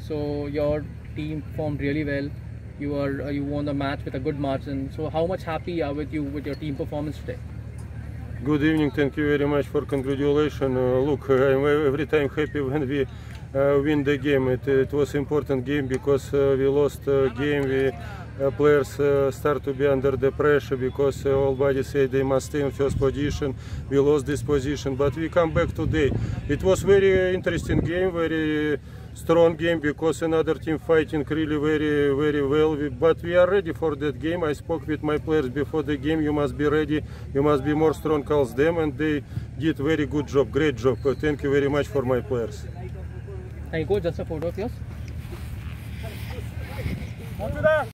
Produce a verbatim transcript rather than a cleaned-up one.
So your team performed really well. You are uh, you won the match with a good margin. So how much happy are with you with your team performance today? Good evening. Thank you very much for congratulations. Uh, look, I'm every time happy when we uh, win the game. It, it was important game because uh, we lost uh, game. We uh, players uh, start to be under the pressure because uh, all body say they must stay in first position. We lost this position, but we come back today. It was very interesting game, very strong game because another team fighting really very very well, but we are ready for that game. I spoke with my players before the game. You must be ready, you must be more strong as them, and they did very good job, great job. Thank you very much for my players. Thank you, coach. Just a photo of yours.